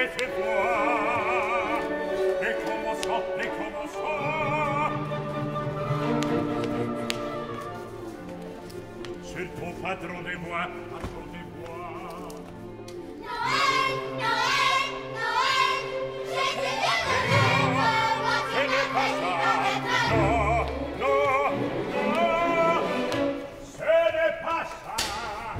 et fais voir. Et commençons. C'est ton patron des bois, patron des bois. Noël, Jésus vient de naître, Ce n'est pas ça. Non, ce n'est pas ça.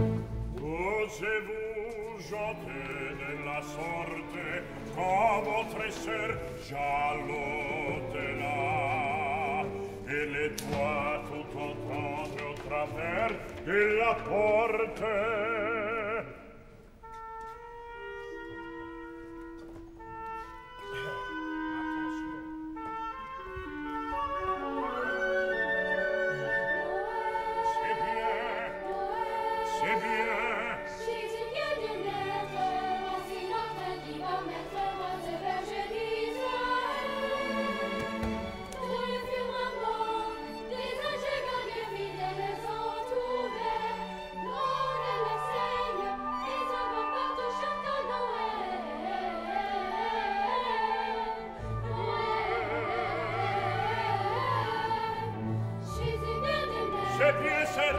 Osez-vous chanter de la sorte quand votre sœur jalote là, et les toits tout entendre au travers de la porte. Jésus vient de naître, voici notre divin maître, roi de berger d'Israël. Dans le firmament, des anges gardiens fidèles ont ouvert. L'on l'enseigne, les enfants partout chantant Noël. Jésus vient de naître, C'est bien ça.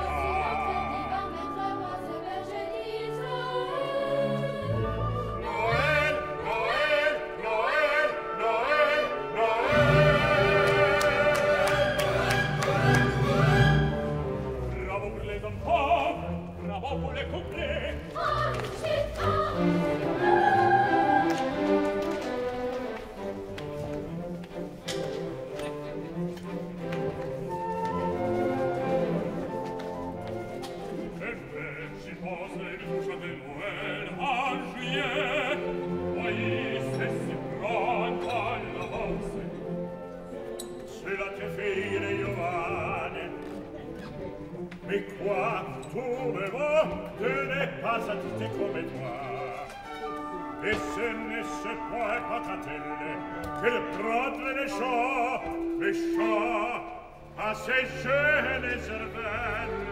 Bravo pour les couplets. J'y pose les bouches de Noël en juillet. Oui, c'est si prendre à l'avance. Cela te fait les Giovanni. Mais quoi, tout le monde n'est pas attristé comme toi. Et ce n'est ce point patatelle que prendre les chats à ces jeunes cervelles.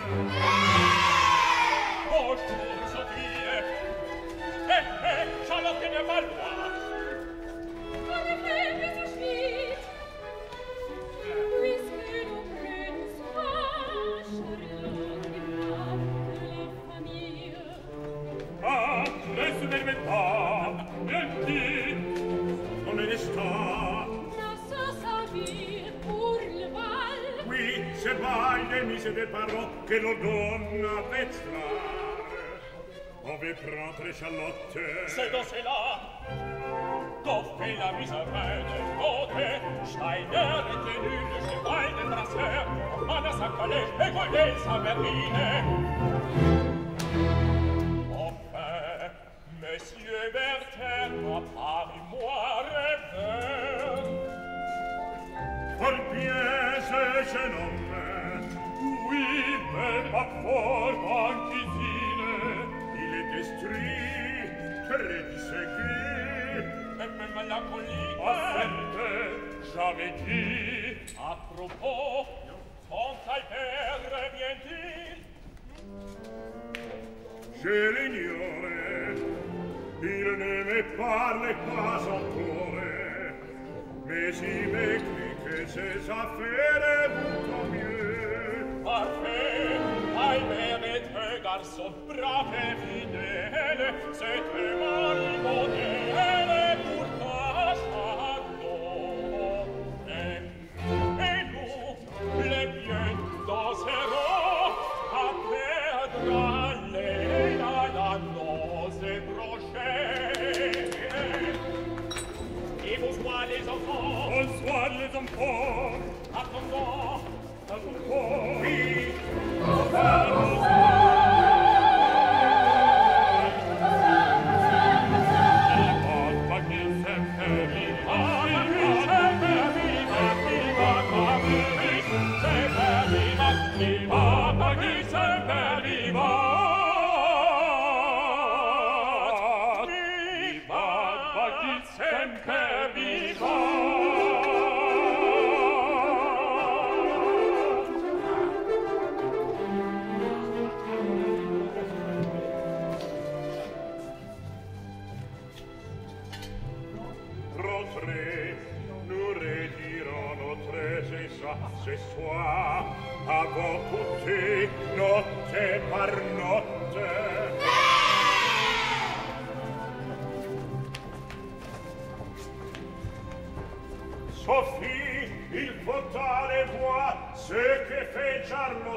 Bonjour, Sophie. Charlotte de Valois. En effet, Monsieur Schmidt, puisque nos princes Charlotte et les familles. Ah, laisse-moi pas, merci. On est restant. Sans servir pour le bal. Oui, c'est bal des mises des paroles que l'on donne à Vetzlar. On veut prendre Charlotte. C'est dans cela qu'ont fait la mise à main de côté. Steiner est tenu le cheval des brasseurs, en a sa calèche et collé sa berline. Enfin, Monsieur Werther a paru moi rêveur. Fort bien ce jeune homme. Oui, mais pas fort en cuisine. Il est instruit, très disséqué. Et même mélancolique. En fait, J'avais dit, à propos, son Albert revient-il? je l'ignore. Il ne me parle pas encore. Mais il m'écrit que ses affaires vont mieux. Parfait, Albert est un garçon brave et fidèle, c'est un mari modèle pour ta Charlotte. Et nous, les biens danserons à perdre la noce prochaine. Et bonsoir les enfants. Bonsoir les enfants. Attendons. Oui. Ce soir, avant tutti, notte par notte. Sophie, il faut aller voir ce que fait Charlotte.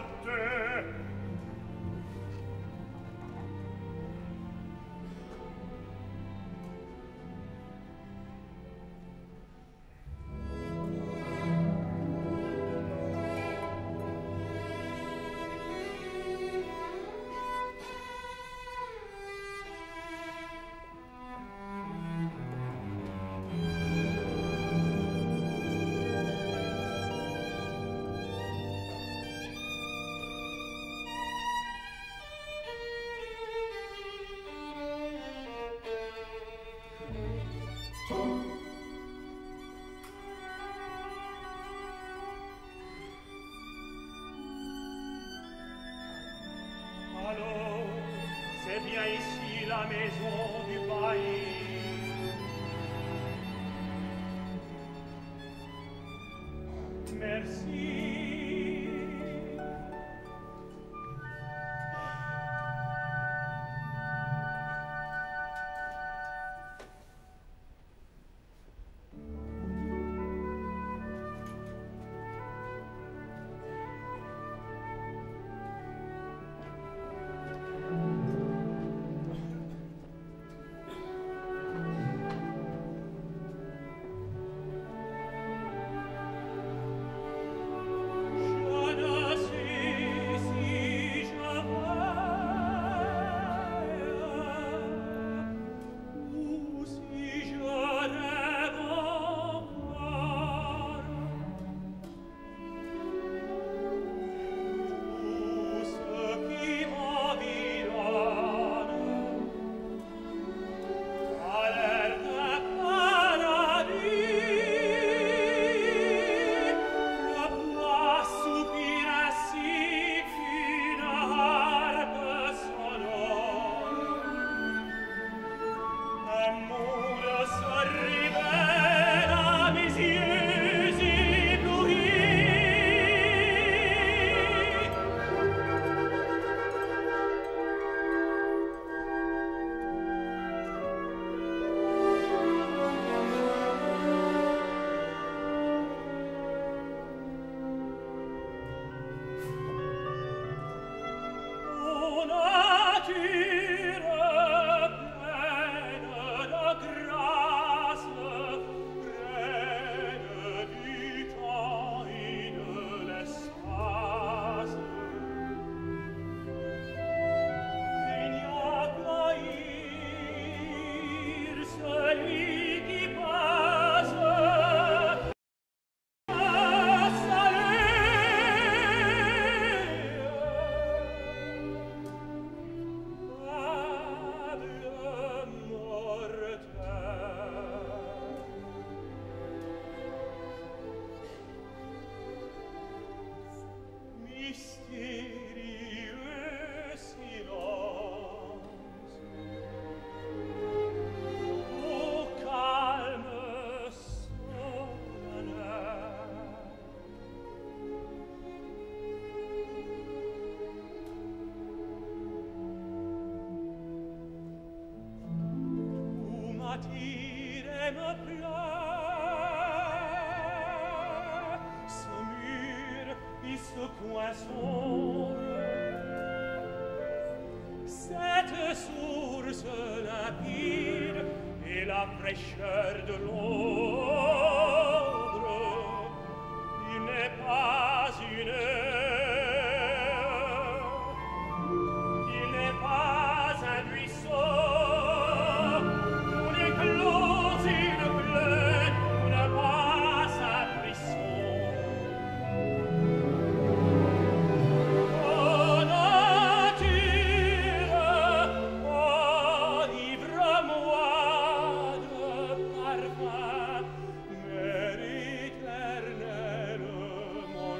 Cette source limpide et la fraîcheur de l'ombre, il n'est pas une heure, il n'est pas un buisson, une éclose, une plaine, une passe un frisson. Oh nature, enivre-moi de parfum, mer éternel, mon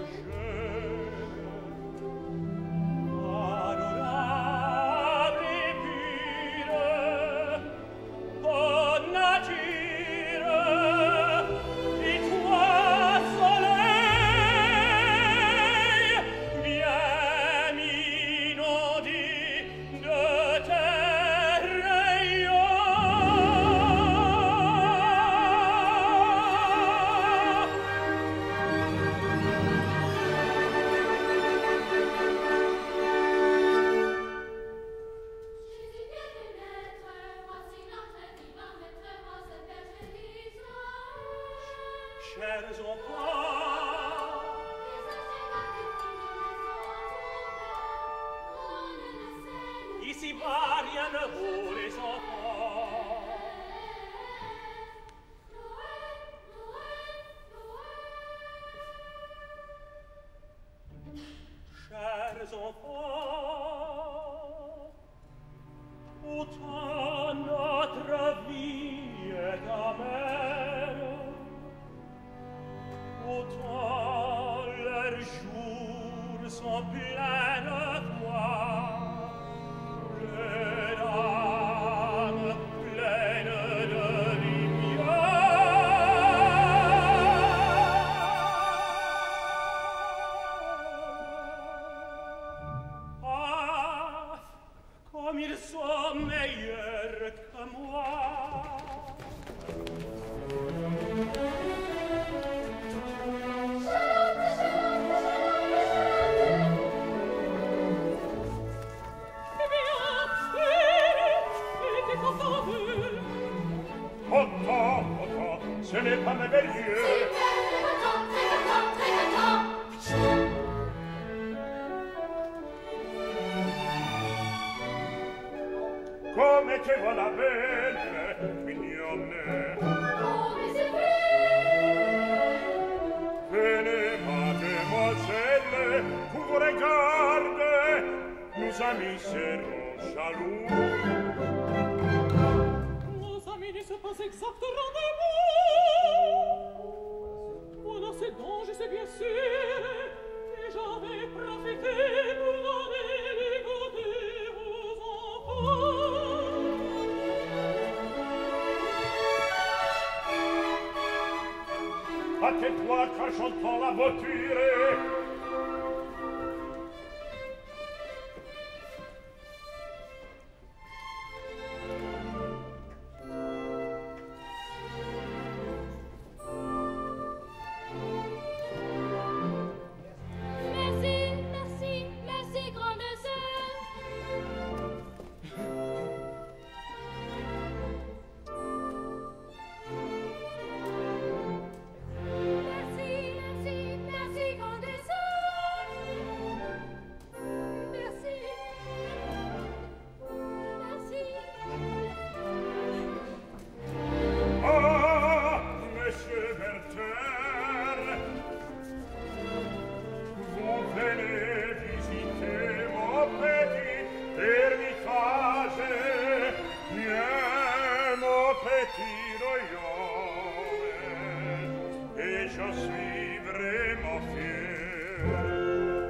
Autant notre vie est amère, autant leurs jours sont pleins de toi, les âmes pleines de lumière. Ah, comme ils sont meilleurs que moi. Autant, ce n'est pas merveilleux. Come te va la belle, mignonne. Come c'est vrai. Venez, mademoiselle, vous regardez, nos amis seront jaloux. Nos amis ne sont pas exacts au rendez-vous. Voilà ce dont je sais bien sûr, et j'en vais profiter pour donner les goûter aux enfants. Hâte-toi car j'entends la voiture. Merci, merci, merci, grande sœur. Merci, merci, merci, grande sœur. Merci. Merci. Ah, monsieur Werther, vous venez visiter mon petit ermitage. Viens, mon petit royaume, et je suis vraiment fier.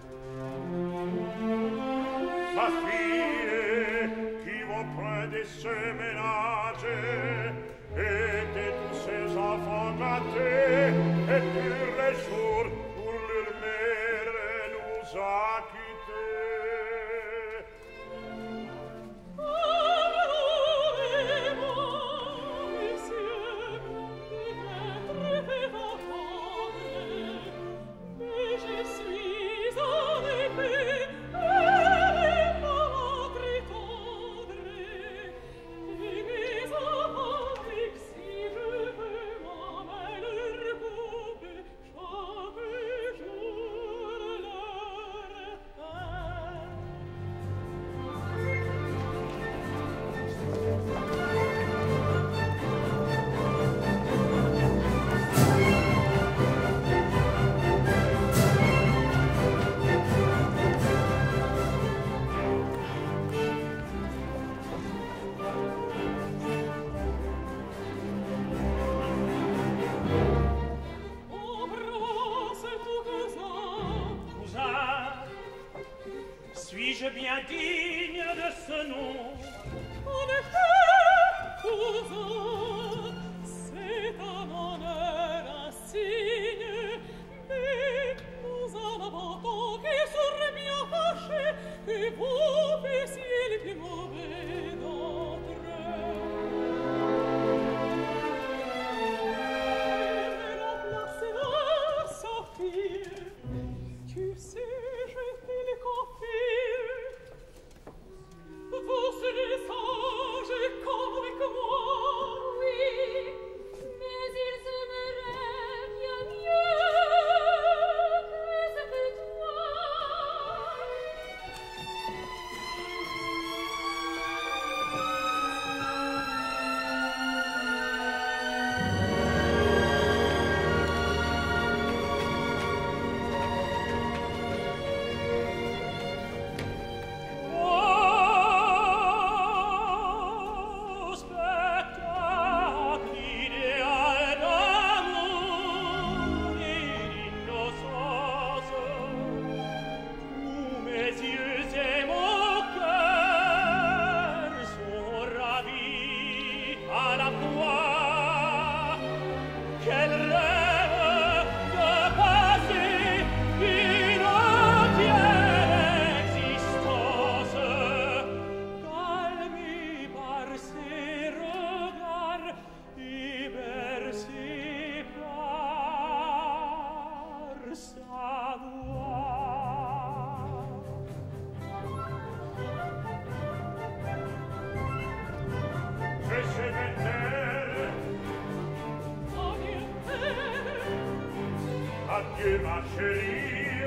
Ma fille qui vous prend de ce ménage et de tous ces enfants gâtés, et puis les jours où leur mère nous a quittés. Suis-je bien digne de ce nom? En effet, cousin, c'est un honneur insigne, mais nous en avons tant qui serait bien fâché que vous puissiez les plus mauvais d'entre eux. Et remplacer sa fille, tu sais, je t'ai les confie. Vous serez sage comme moi. Oui, mais il s'aimerait bien mieux que ce que toi. Adieu, ma chérie.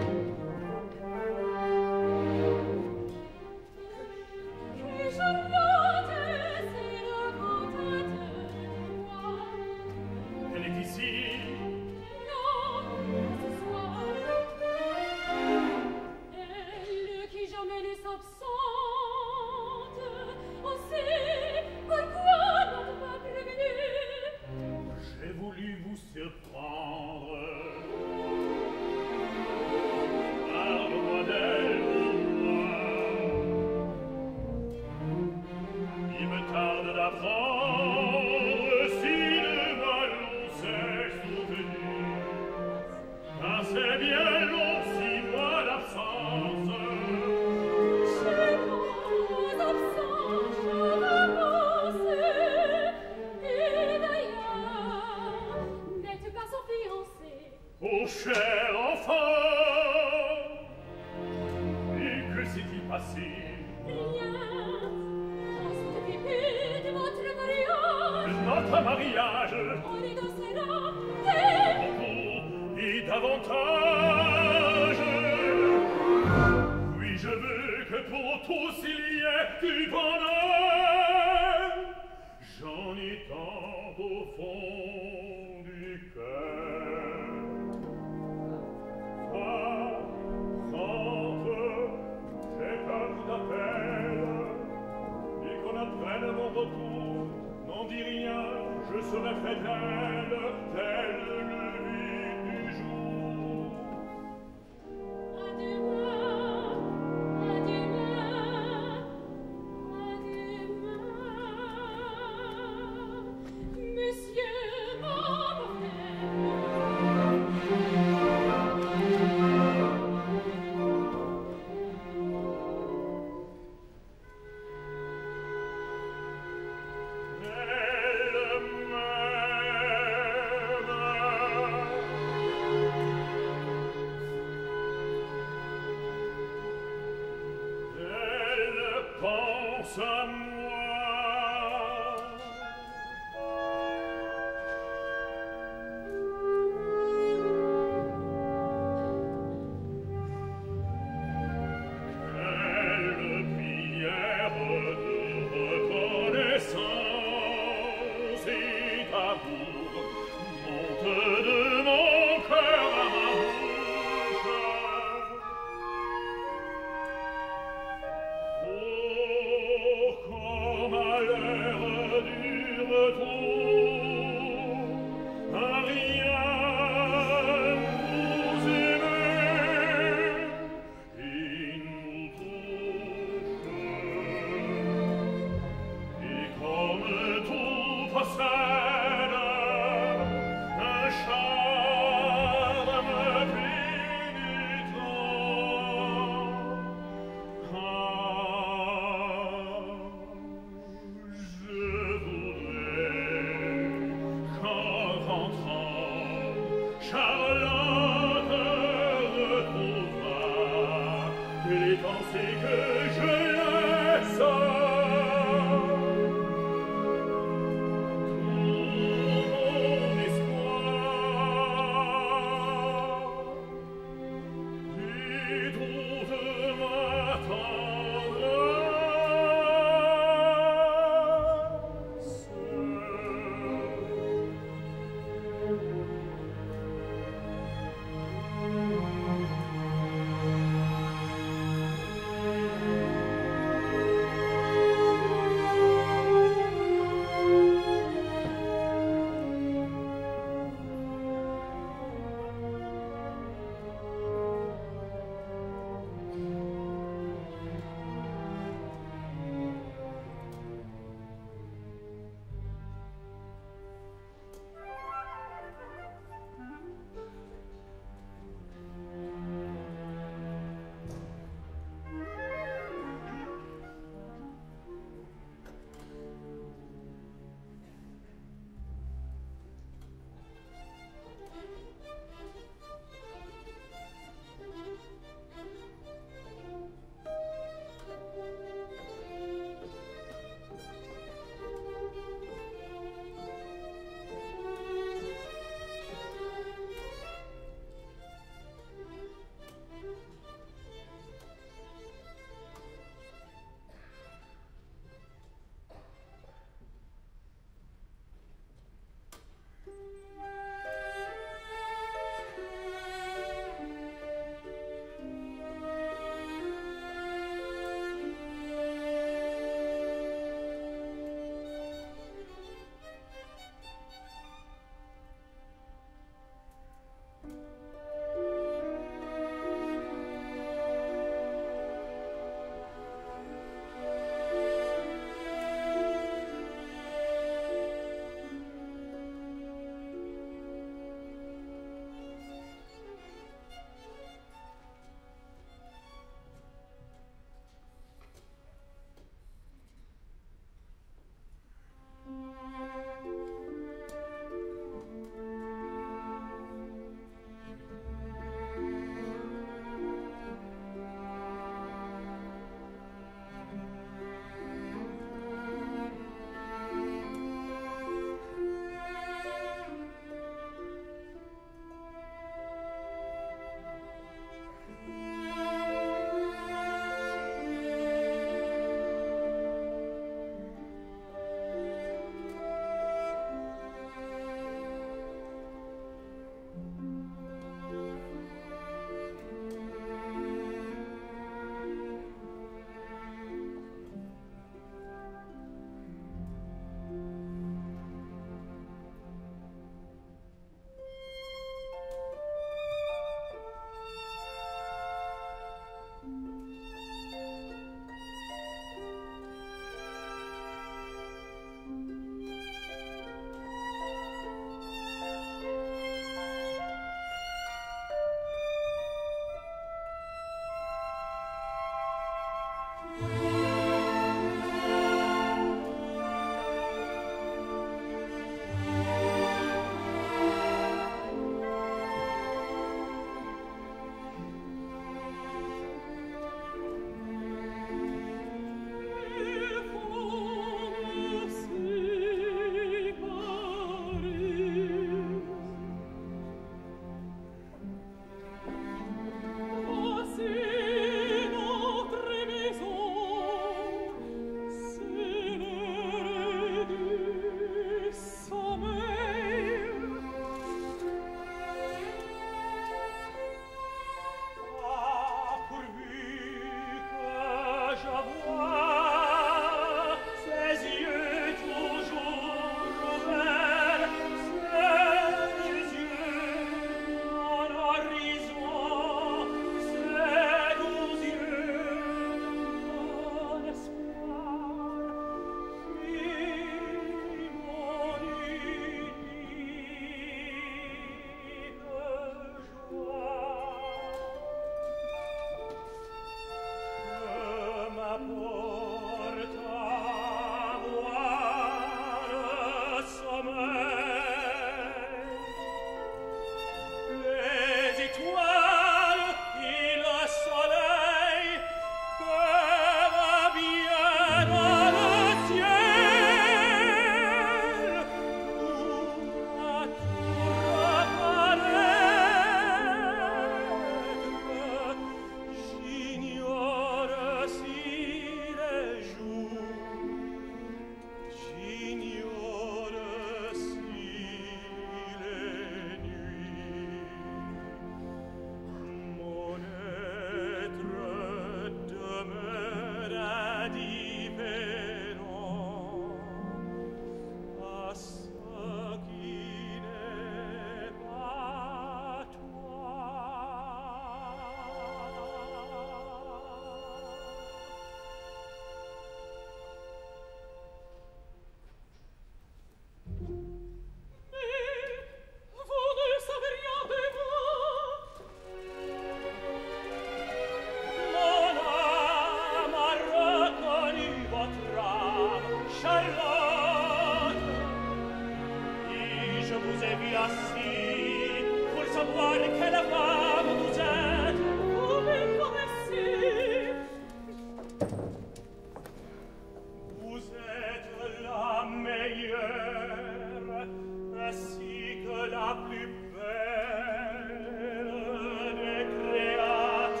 Vous êtes la meilleure, ainsi que la plus belle des créatures.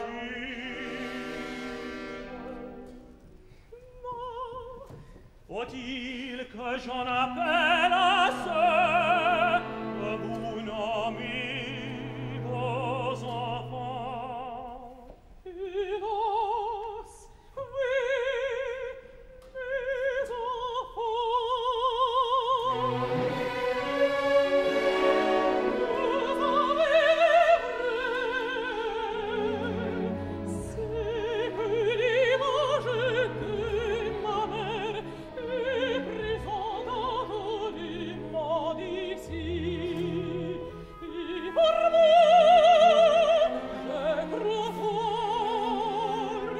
Non, faut-il que j'en appelle à ceux que vous nommez vos enfants? Hélas, oui, mes enfants. Vous avez vrai, c'est que l'image de ma mère est présente dans les mots d'ici. Et pour moi, je crois voir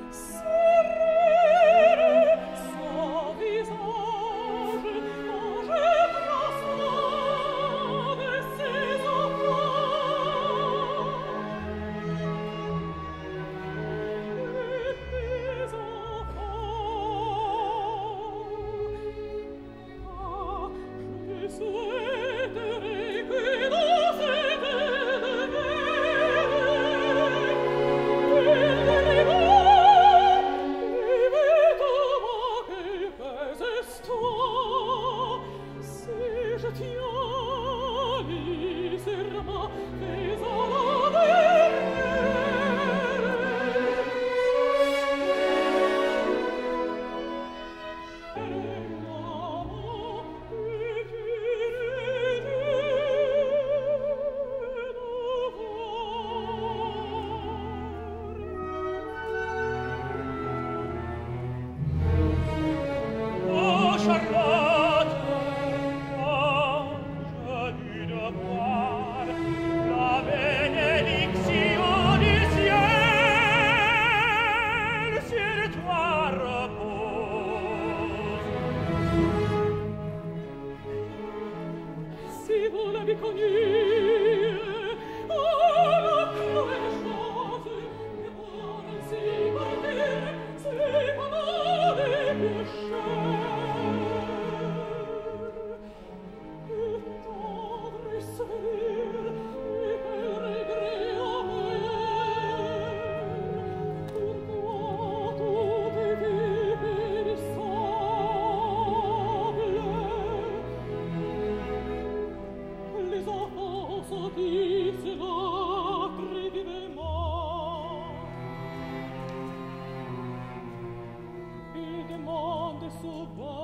serrer son visage quand je prends soin de ses enfants. Et mes enfants, je souhaiterais que dans cette je tiens les serments faits à la Oh, Charlotte, j'ai dû devoir la bénédiction du ciel sur toi repose. Si vous l'avez connue, oh, la cruelle chose, que pour ainsi partir, c'est pendant les péchés. Les enfants sentis cela très vivement et demandent souvent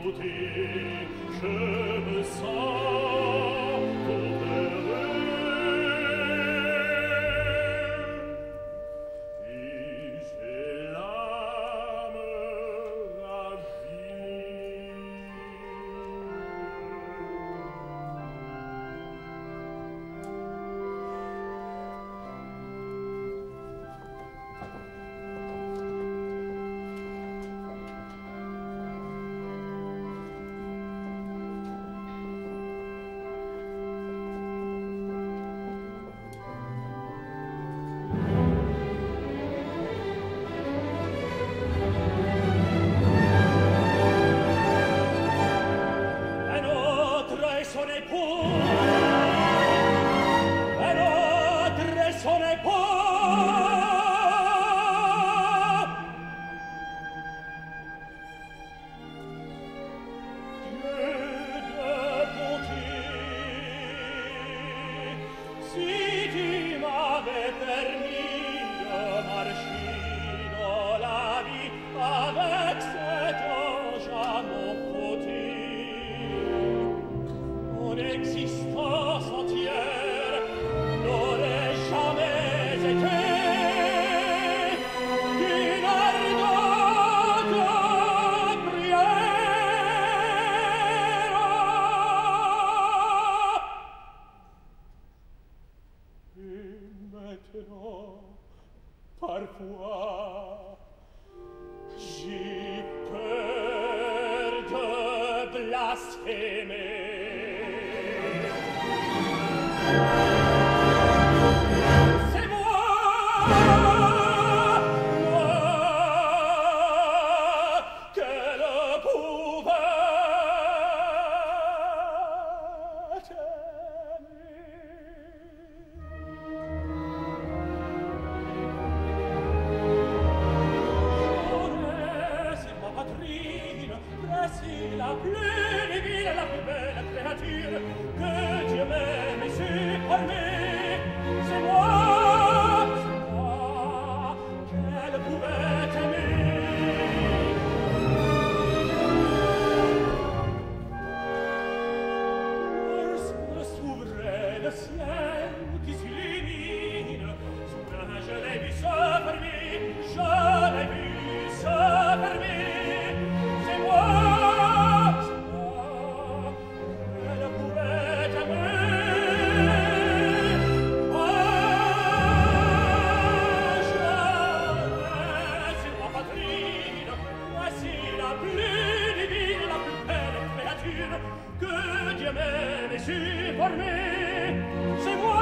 écouter, je me sens tout heureux. Et j'ai l'âme ravie. Un autre et son époux, un autre et son époux. Dieu de bonté, si tu m'avais permis de marcher dans la vie avec cet ange à mon côté, mon existence entière n'aurait jamais été qu'une ardente prière. Et maintenant, parfois, j'ai peur de blasphémer. C'est moi, qu'elle pouvait aimer. C'est ma patrine, c'est la plus divine, la plus belle créature que Dieu m'aime et s'est formée. C'est moi, qu'elle pouvait aimer. Lorsque s'ouvrait le ciel qui s'illumine, soudain je l'ai vu se fermer, je l'ai vu se fermer. C'est moi, qu'elle pouvait aimer. C'est ma patrine, voici la plus divine, la plus belle créature que Dieu m'aime et s'est formée. C'est moi,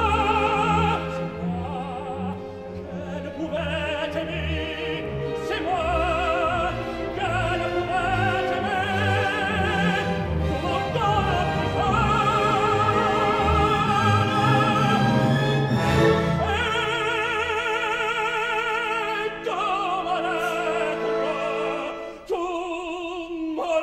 qu'elle pouvait aimer. C'est moi, qu'elle pouvait aimer. Pour dans la et dans ma lettre, tout ma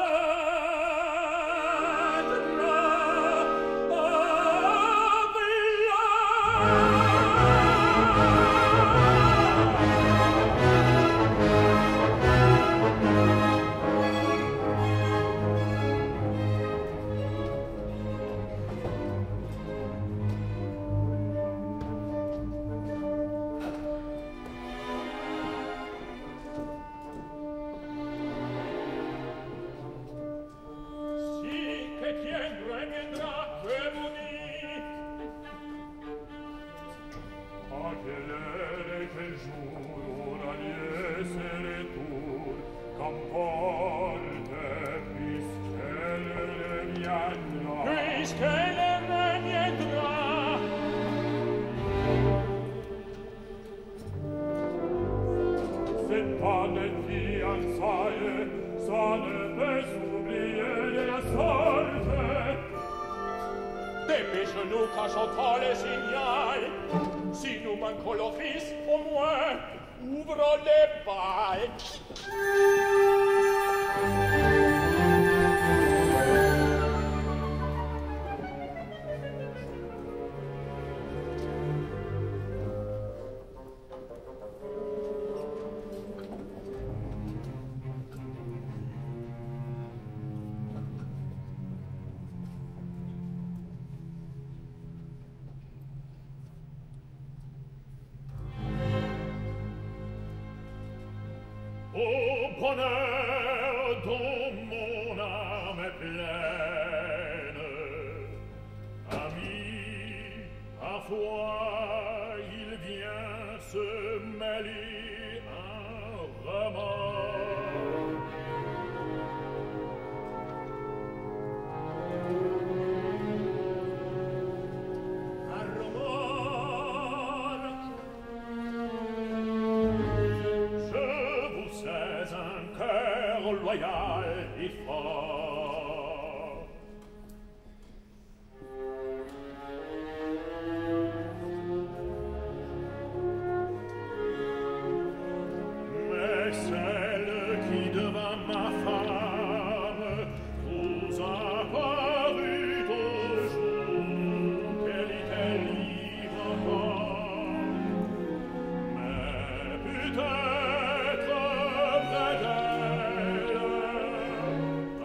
Si qu'Étienne reviendra, que vous dites? À quelle heure et quel jour aura lieu ce retour? Qu'emporte, puisqu'elle reviendra. Puisqu'elle reviendra. C'est pas de fiançailles, ça ne peut s'oublier de la sorte. Dépêche-nous quand j'entends les signaux. Si nous manquons l'office, au moins, ouvre les balles. bonheur dont mon âme est pleine. Ami, parfois il vient se mêler un remords. Un remords. Je vous sais un cœur loyal et fort. Mais celle qui devint ma femme vous apparut au jour qu'elle était libre encore. Mais peut-être près d'elle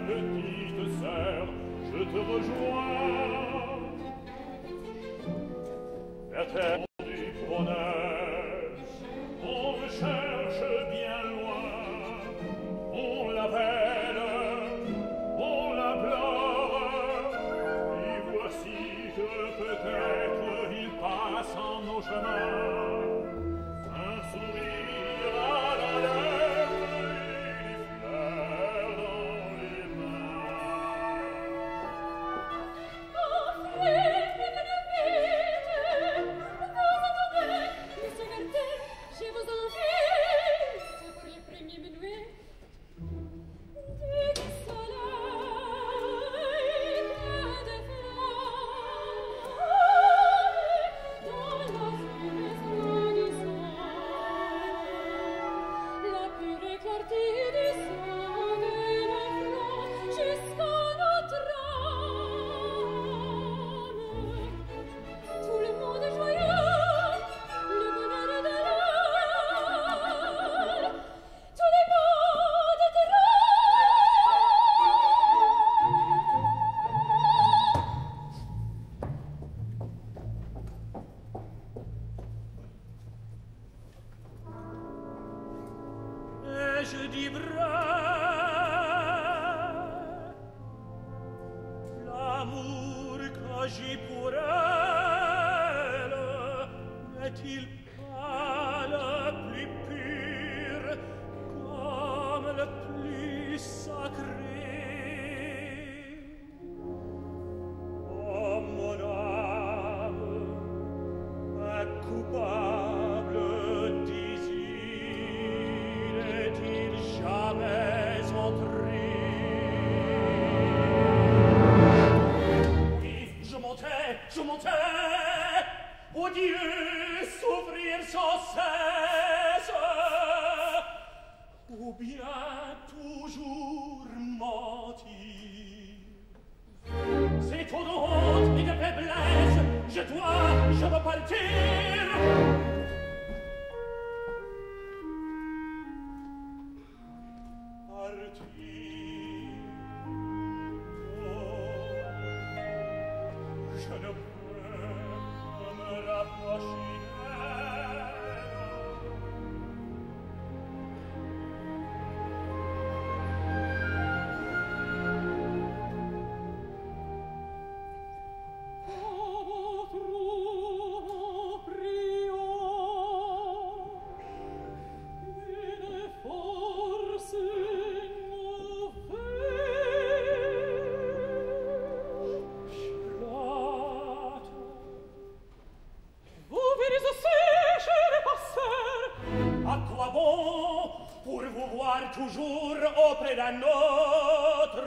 petite sœur, je te rejoins. La terre du bonheur, on me cherche bien loin, on l'appelle, on l'implore, et voici que peut-être il passe en nos chemins. Un sourire à la lèvre et des fleurs dans les mains. Entrez, venez vite, vous entendez, monsieur Werther, je vous envie, c'est pour les premiers menuets. Du soleil, plein de fleurs, dans la fumée resplendissante, la pure clarté du sang de nos fronts jusqu'à notre âme. Tout le monde est joyeux, le bonheur est de l'heure, tous les mots de Et je dis vrai, l'amour que j'ai pour elle n'est-il pas le plus pur comme le plus sacré? Oh, mon âme est coupable désir, est-il jamais entré? Oui, je montais, oh Dieu, souffrir sans cesse, ou bien toujours mentir. C'est trop de honte et de faiblesse, je veux partir. Je ne peux me rapprocher d'elle. À quoi bon pour vous voir toujours auprès d'un autre?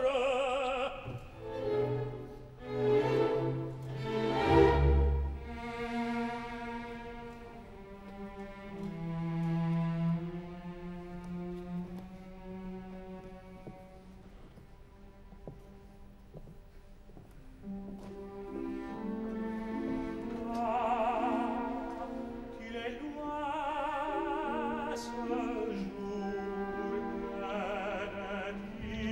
Qu'il est loin ce jour,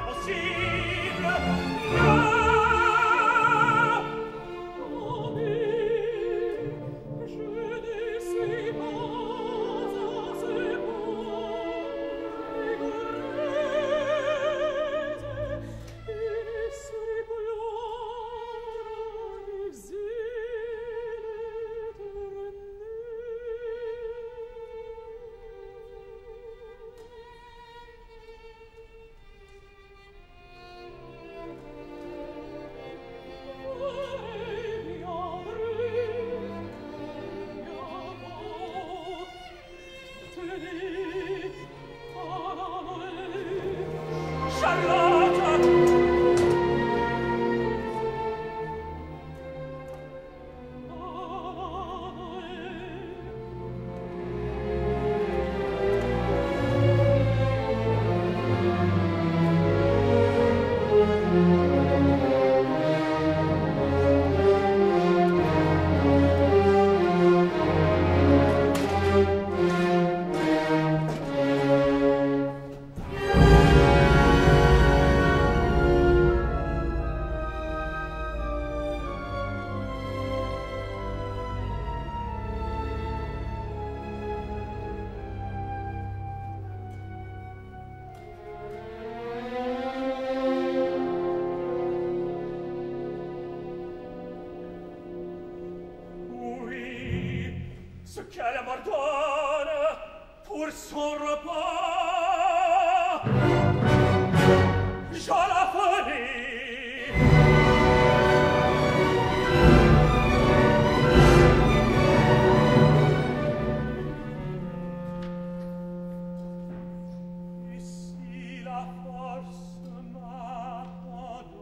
qu'elle abandonne pour son repas. Je la ferai. Et si la force m'abandonne,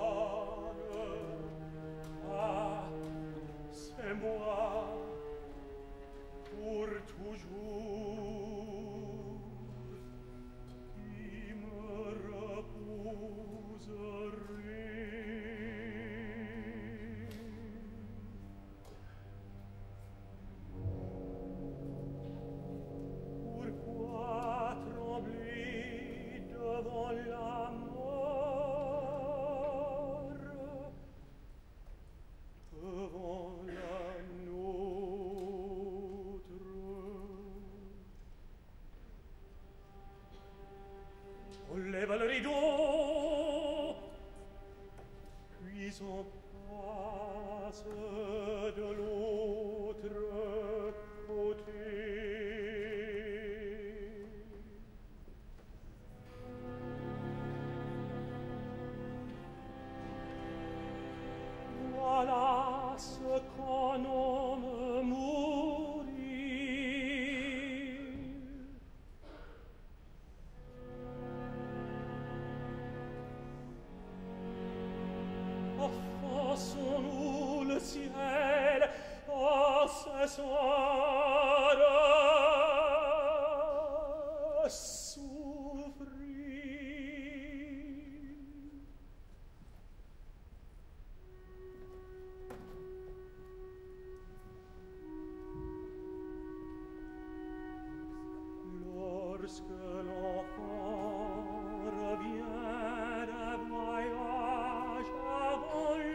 ah, c'est moi pour toujours qui me reposerai. Pourquoi trembler devant la mort, devant la nôtre? On lève le rideau, puis on passe de l'autre côté. Voilà ce qu'on nomme mourir. Offensons-nous le ciel en ce soir souffrir. Lorsque l'enfant revient d'un voyage avant l'heure,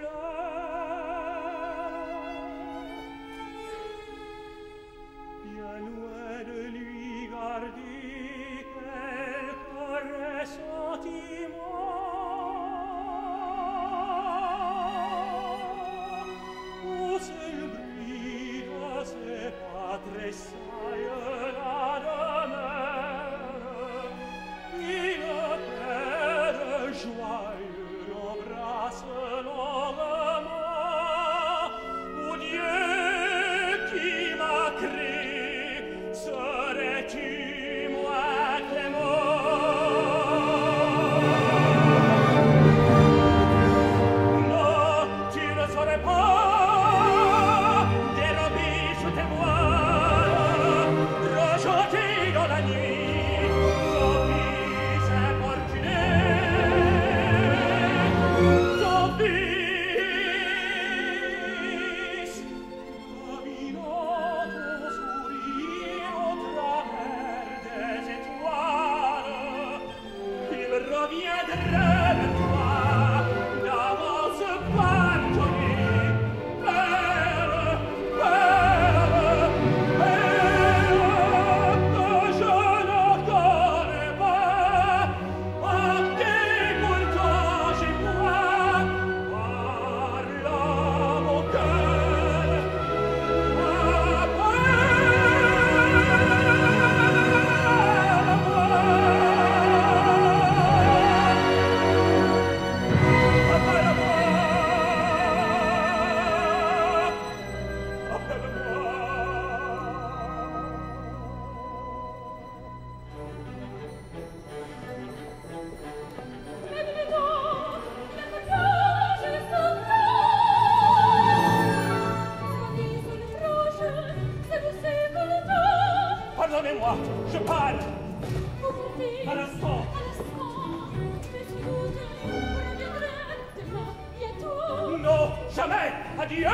Pardonnez-moi, je parle. Vous comptez À l'instant. À l'instant. Mais si vous reviendrez demain, bientôt. Non, jamais. Adieu.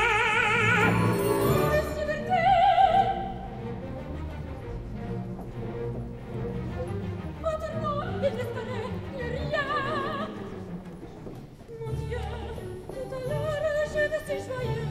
Monsieur Berthet. Maintenant, il disparaît, plus rien. Mon Dieu, tout à l'heure, j'étais si joyeuse.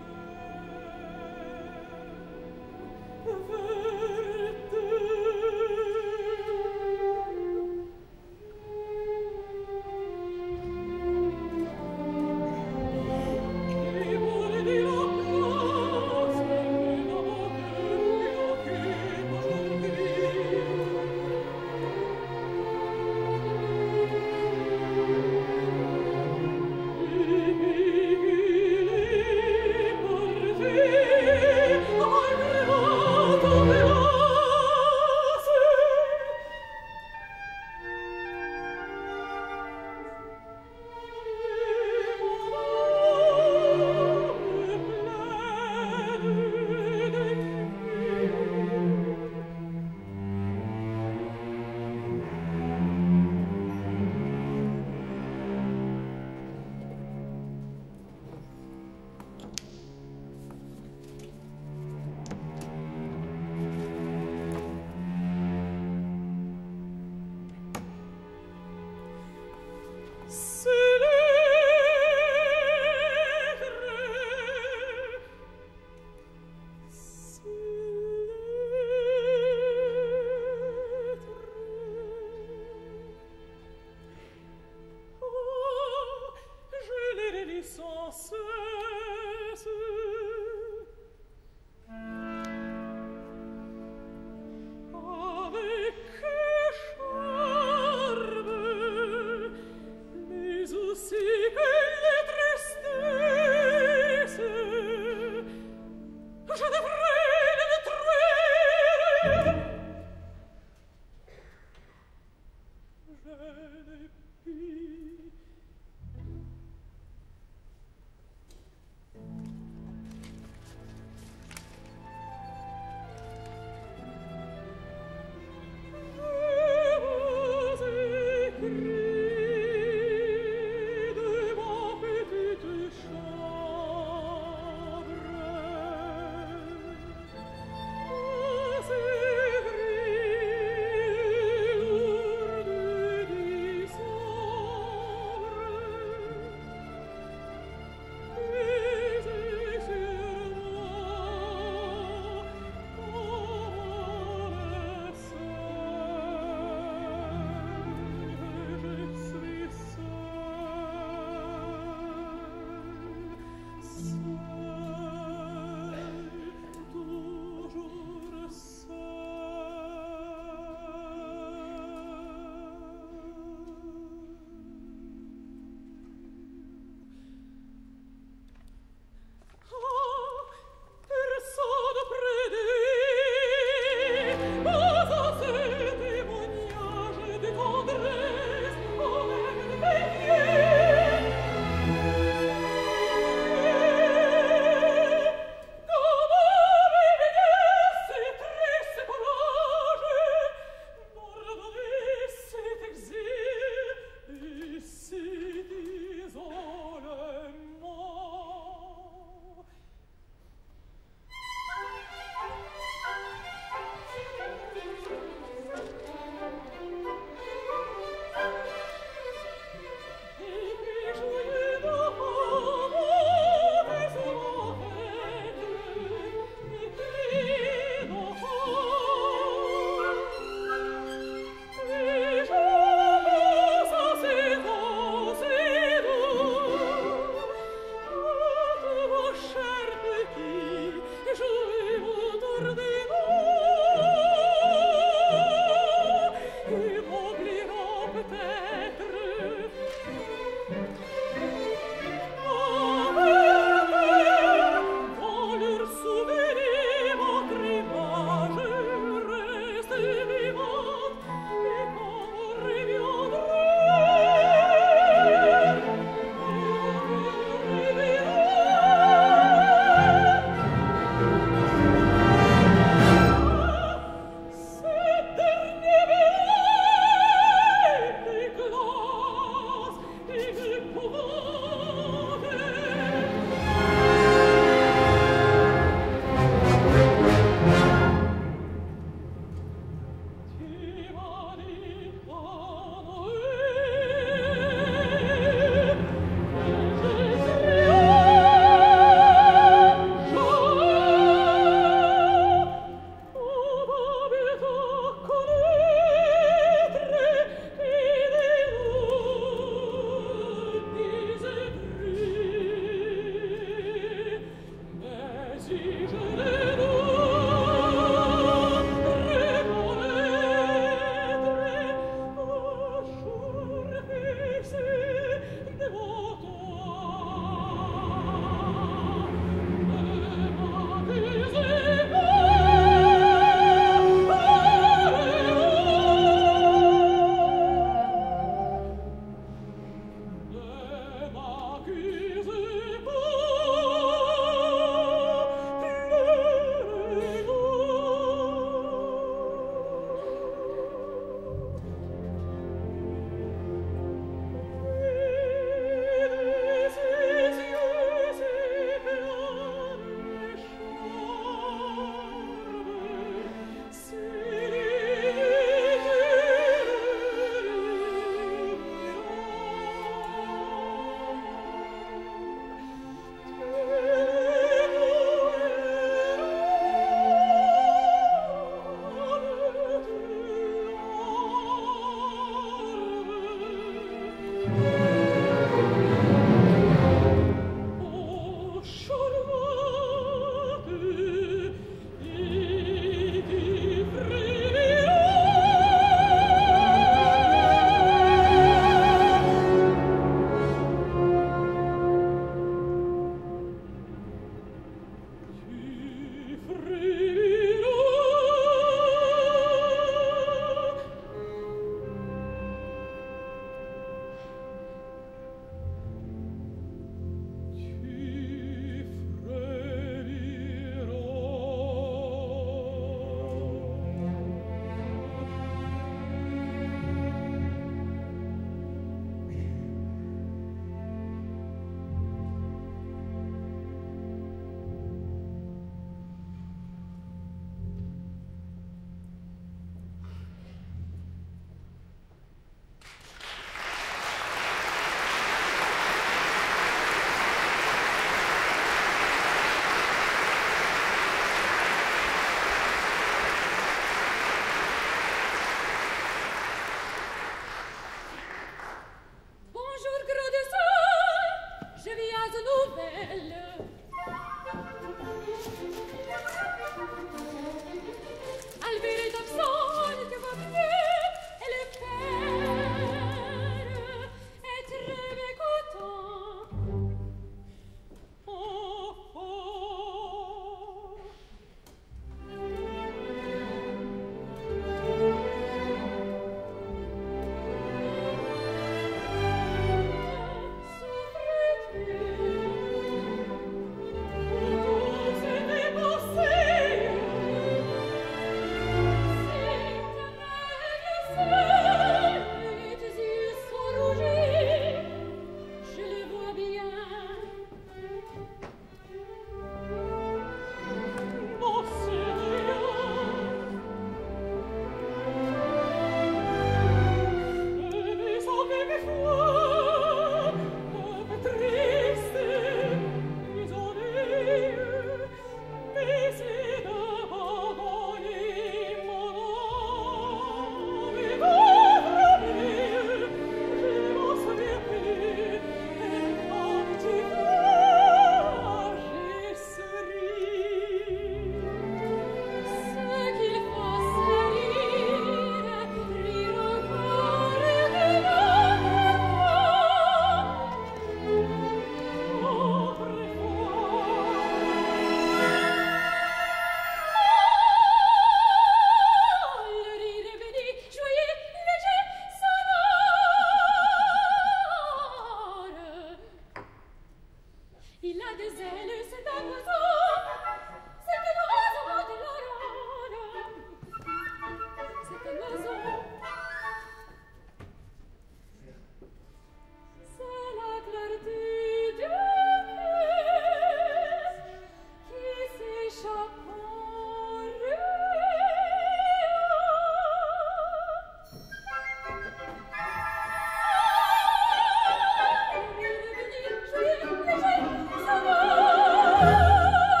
Thank you.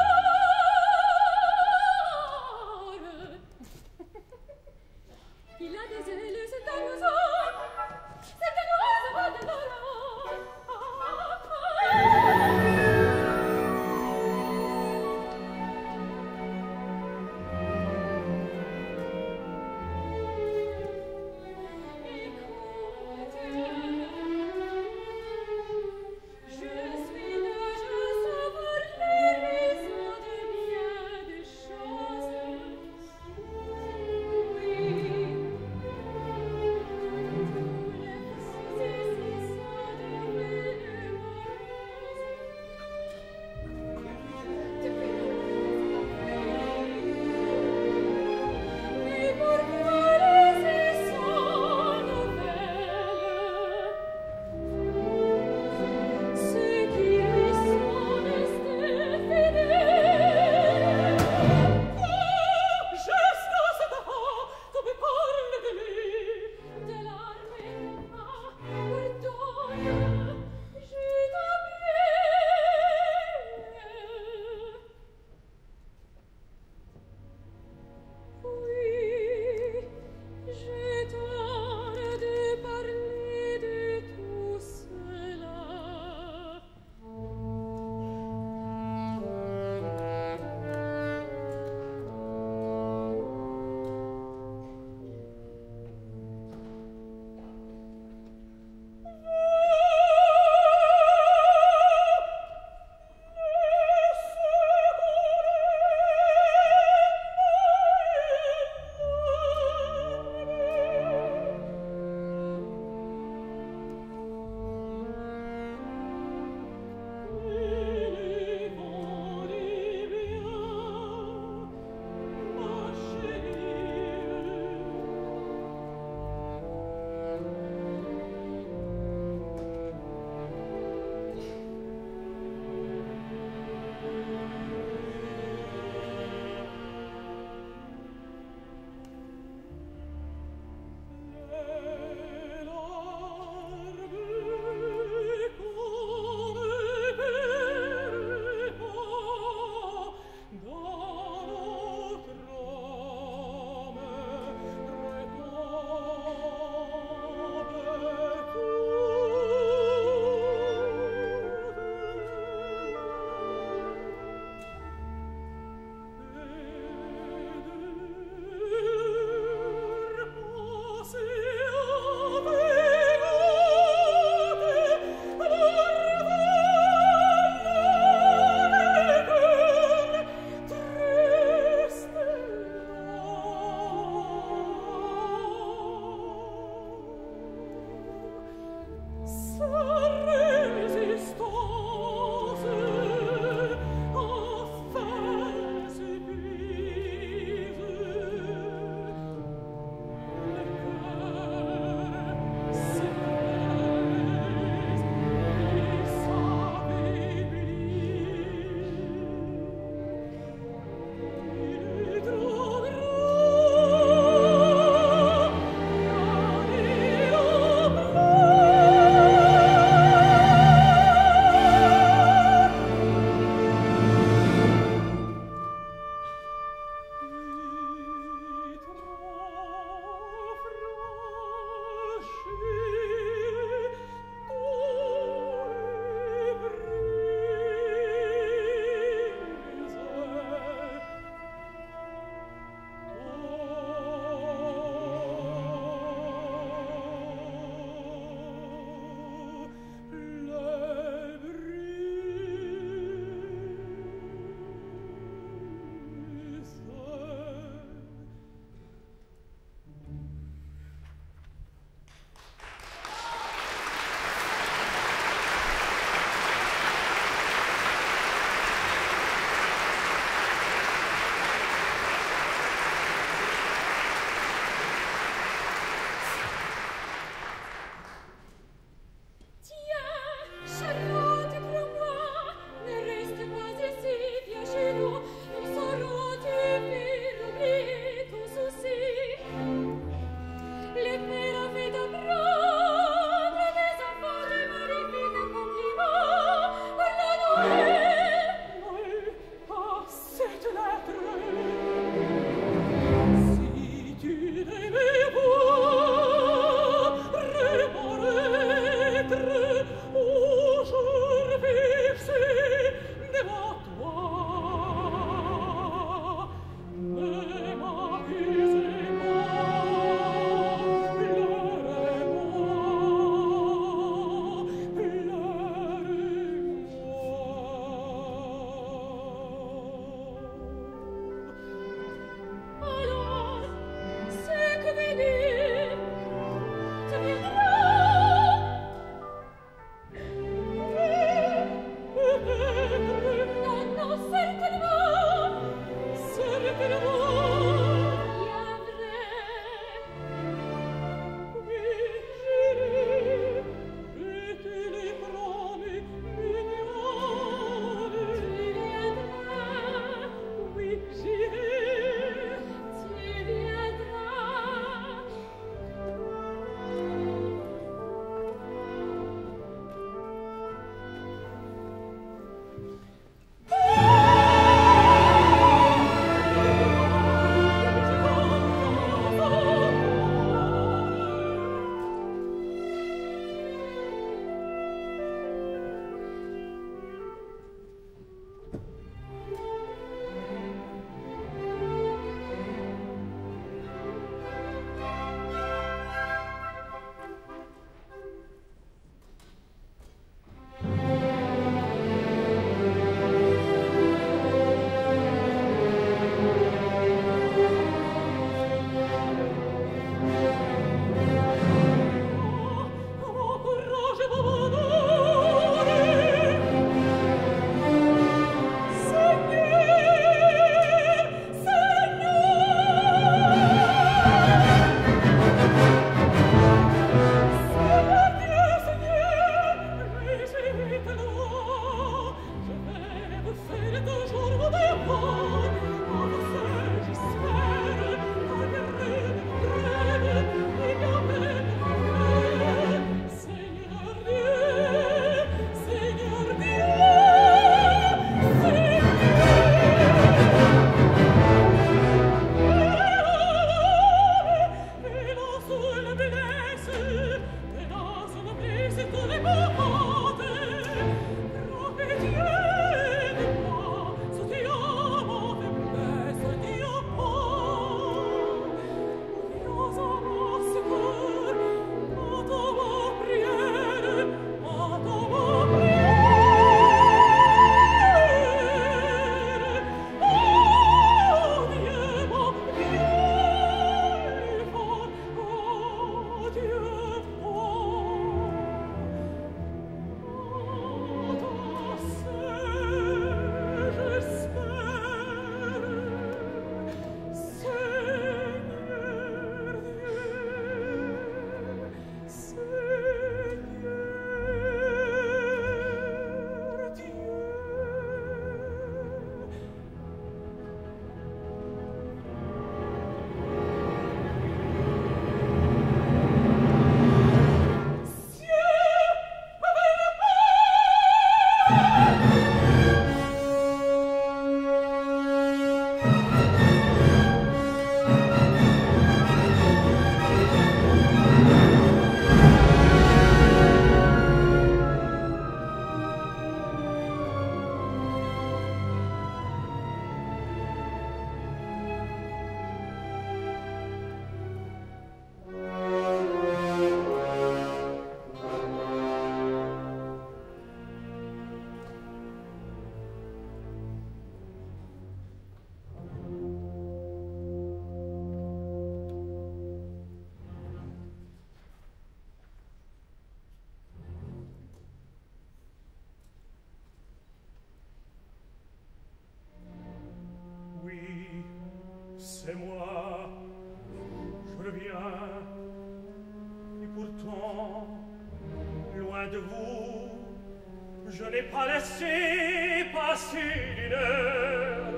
C'est moi, je reviens, et pourtant, loin de vous, je n'ai pas laissé passer une heure.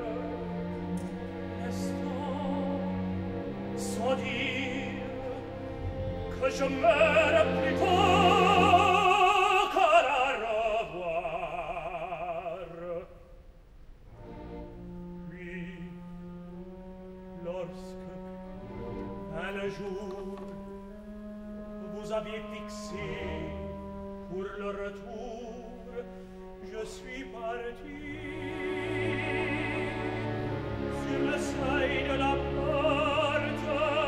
Restant, sans dire que je meure plutôt qu'à la revoir. Puis, lorsque vint le jour, vous aviez fixé pour le retour, je suis parti. Sur le seuil de la porte,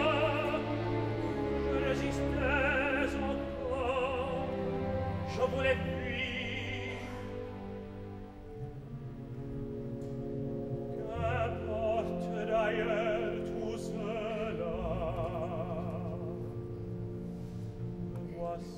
je résistais encore, je voulais fuir. Qu'importe d'ailleurs tout cela, voici.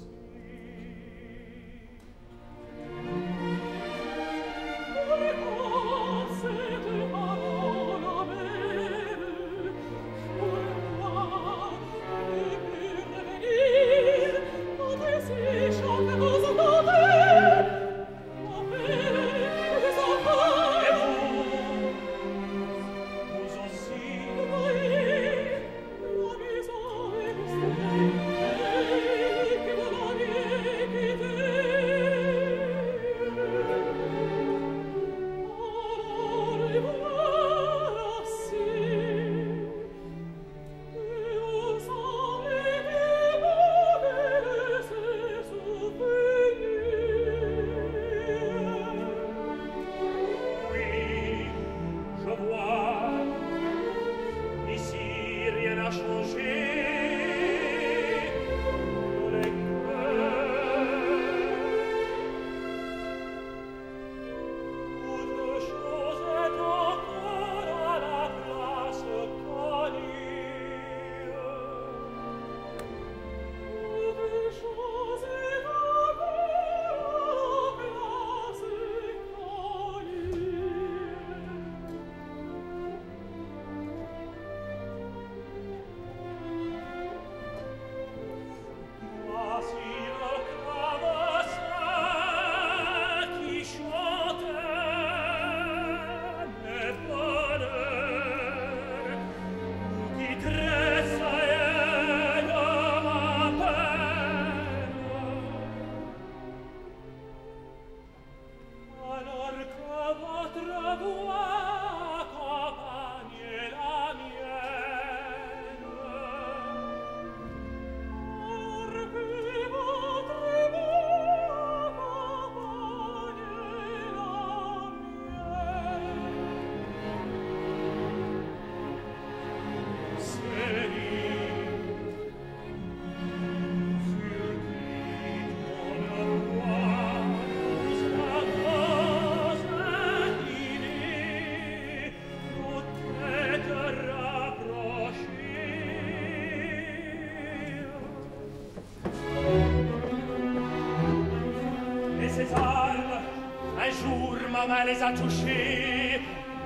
Les a touchés.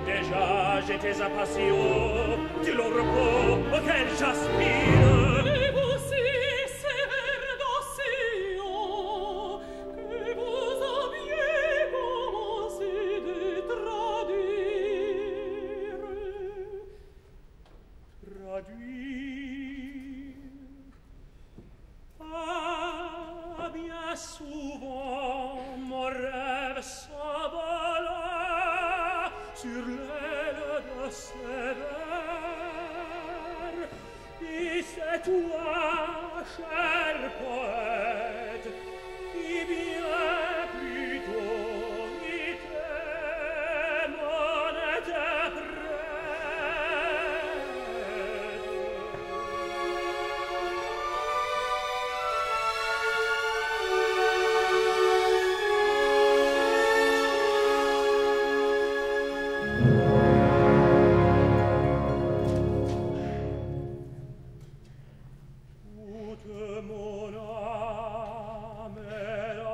Déjà j'étais impatient du long repos auquel j'aspire. Et vous si sévère d'océan que vous aviez commencé de traduire. Ah, bien souvent mon rêve s'en sur l'aile de sévère. Et c'est toi, cher poète, qui viens plutôt imiter mon interprète. Toute mon âme est là.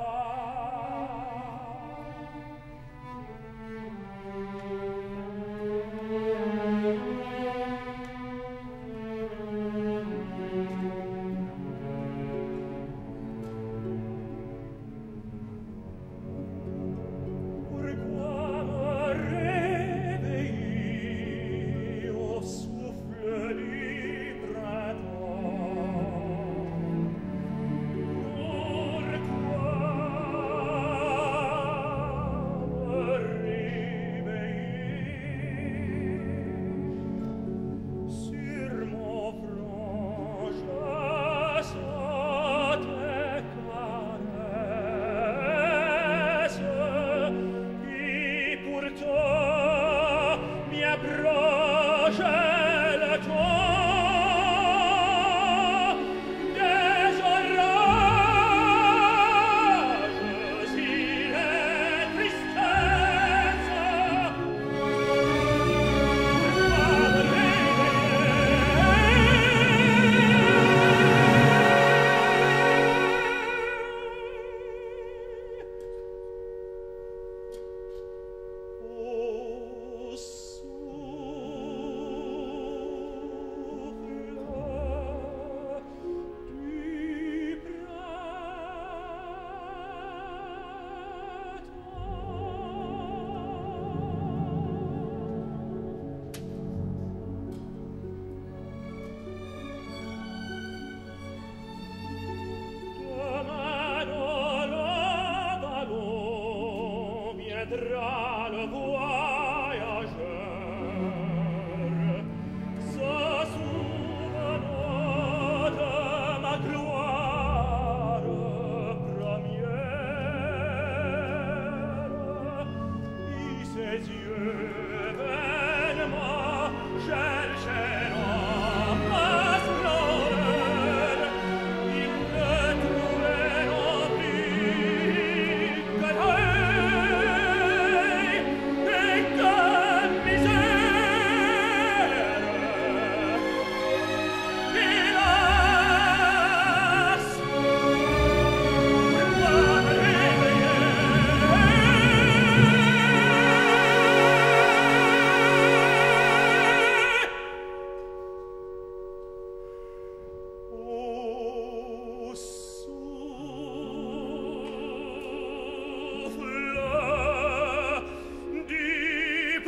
Pourquoi me réveiller au souffle du printemps? Pourquoi me réveiller? Sur mon front je sens tes caresses qui pourtant m'y approchent le temps des orages et les tristesses. Pourquoi me réveiller? Au Demain dans le vallon viendra le voyageur, se souvenant de ma gloire première. Et ses yeux vainement chercheront ma splendeur. Ils ne trouveront plus que deuil et que misère. Hélas, pourquoi me réveiller? Au souffle du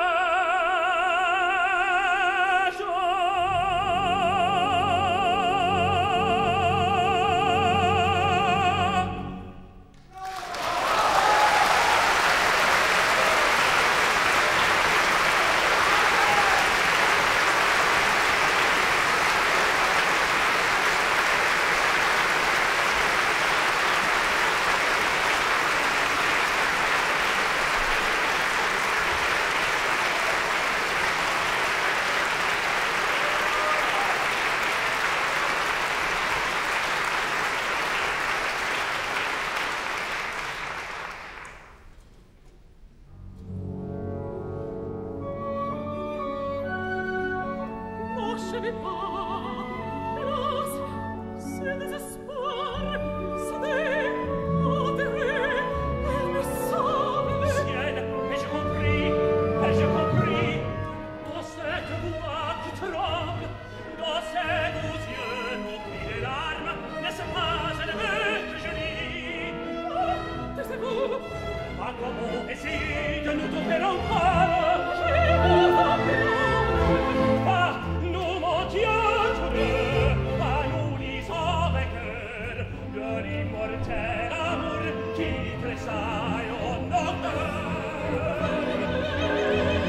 N'achevez pas, hélas, ce désespoir, ce démodéré, il me semble. Ciel, ai-je compris, dans cette voix qui tremble, dans ces beaux yeux remplis de larmes, n'est-ce pas un aveu que je lis? Oh, taisez-vous! À quoi bon essayer de nous tromper encore? J'ai vous ah, nous mentions tous deux, à nous lisant avec eux de l'immortel amour qui tressaille en nos cœurs.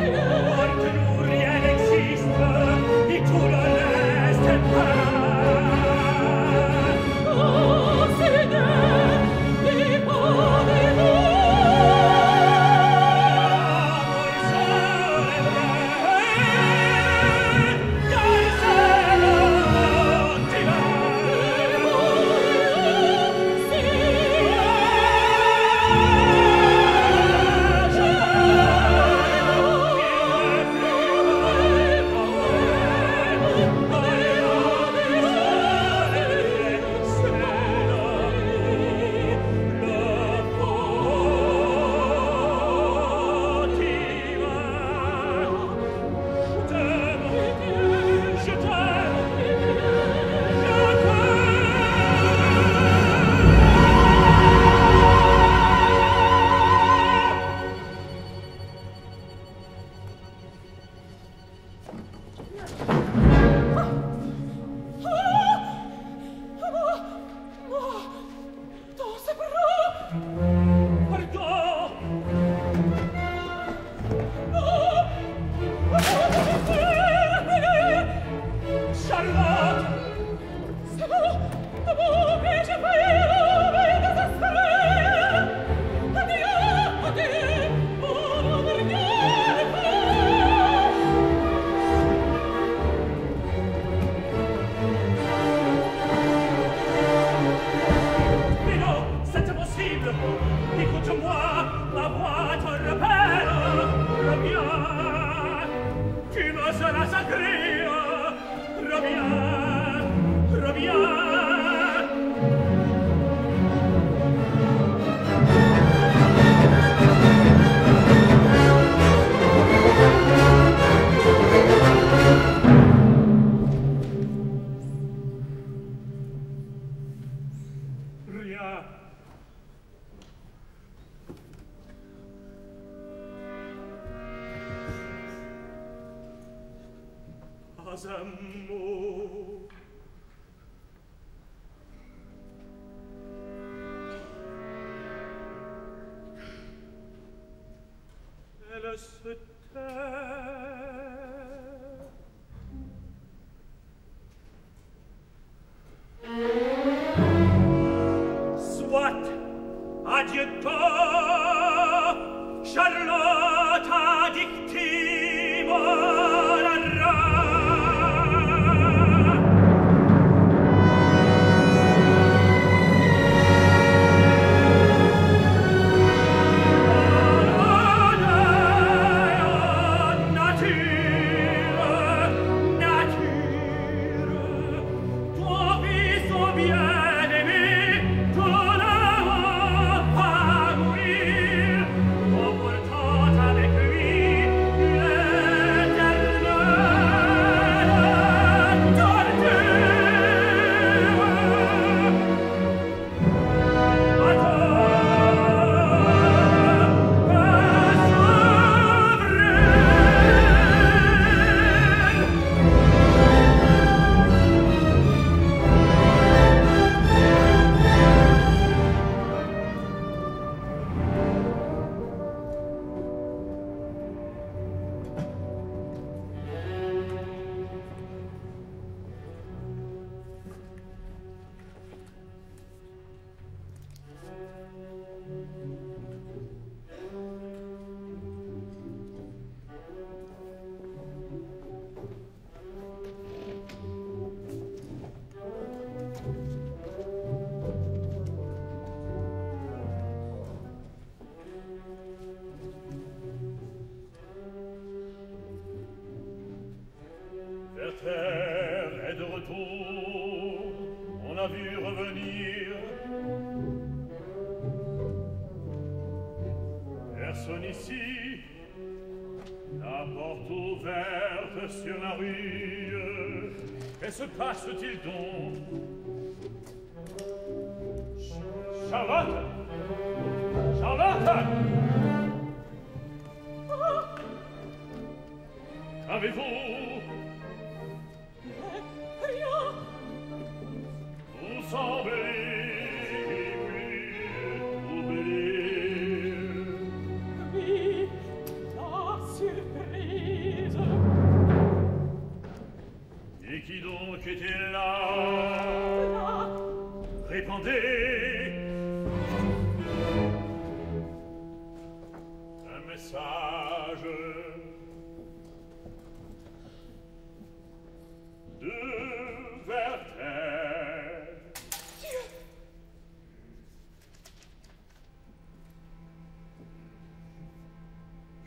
Surprise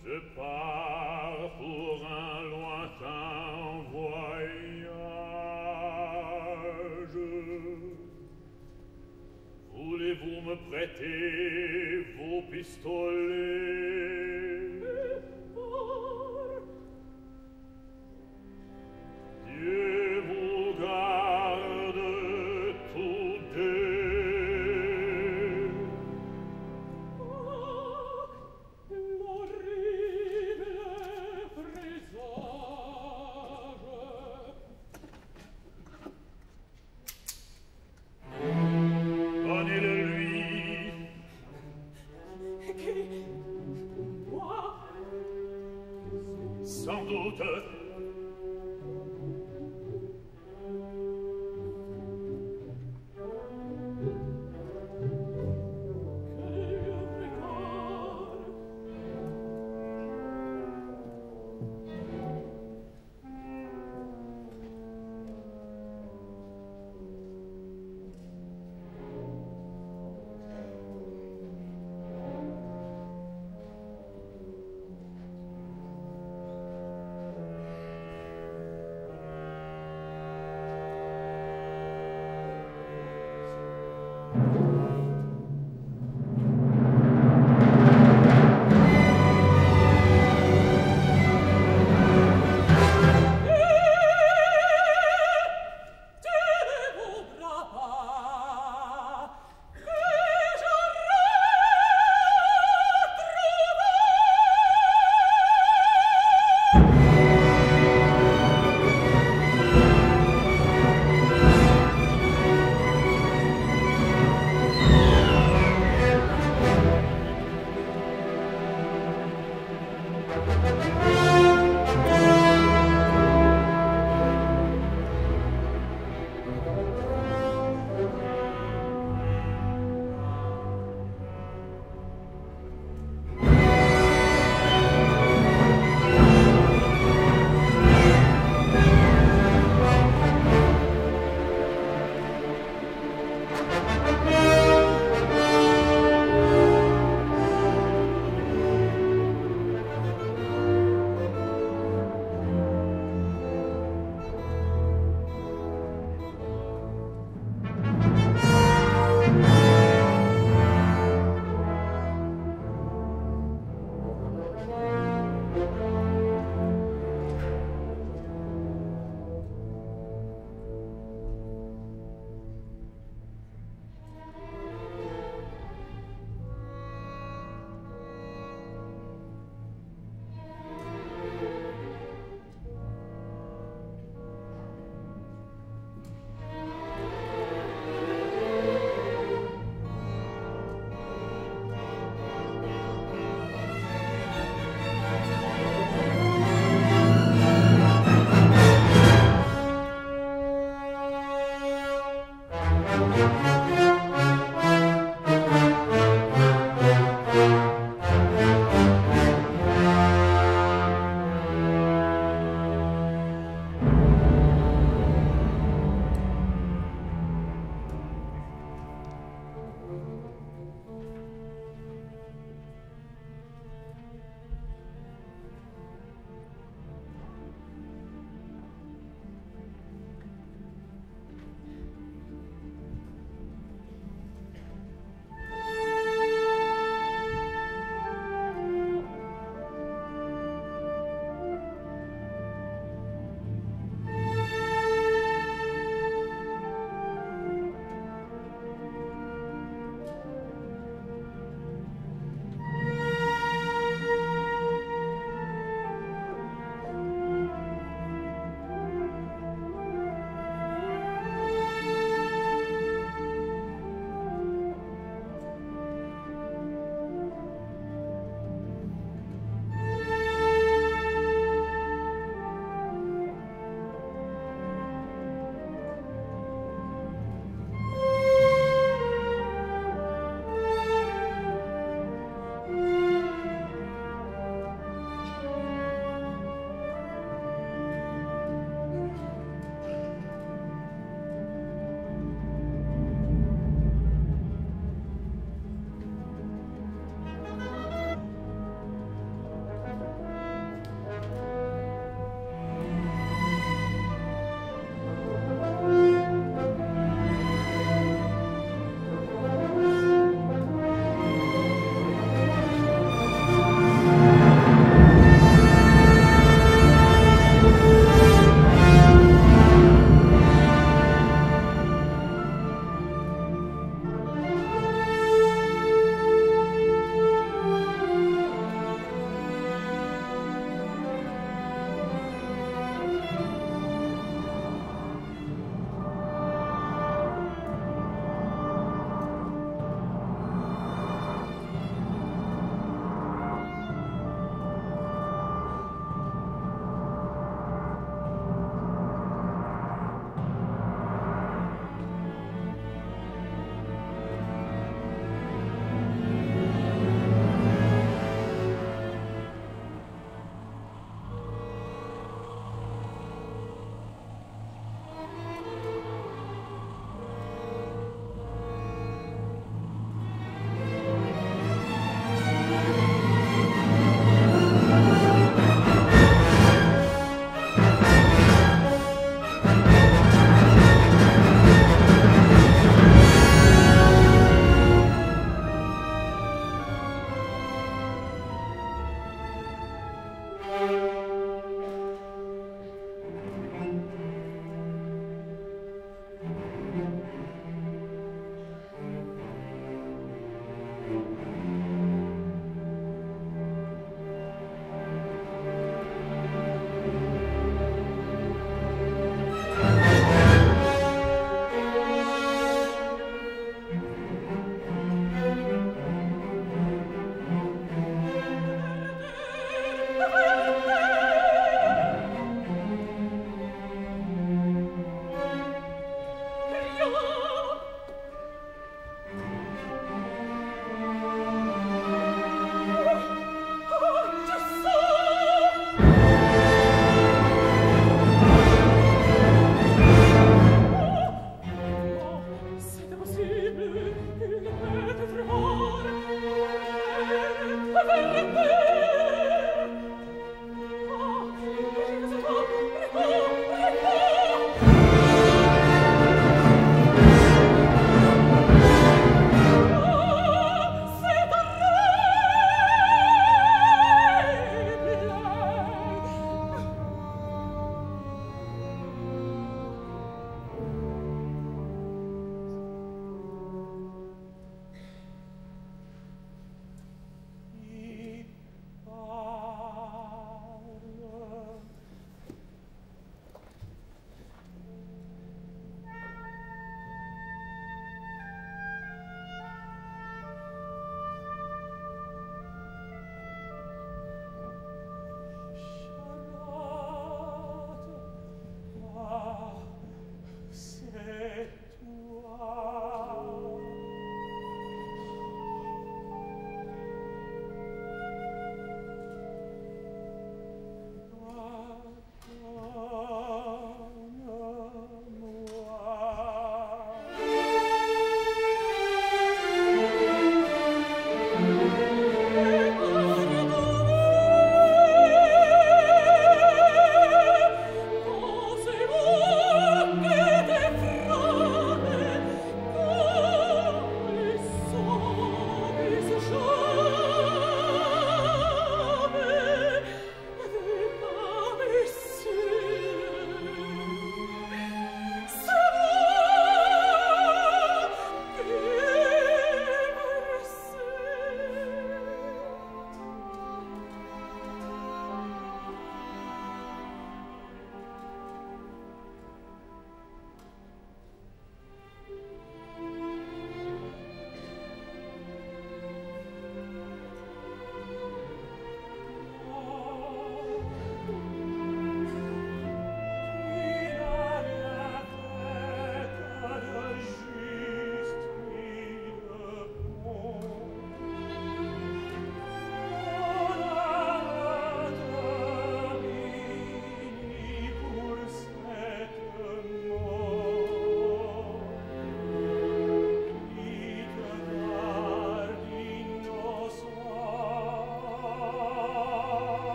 Je pars pour un lointain voyage. Voulez-vous me prêter vos pistolets? Dieu vous garde tous deux. L'horrible présage. Donnez-le lui. Qui? Moi? Sans doute.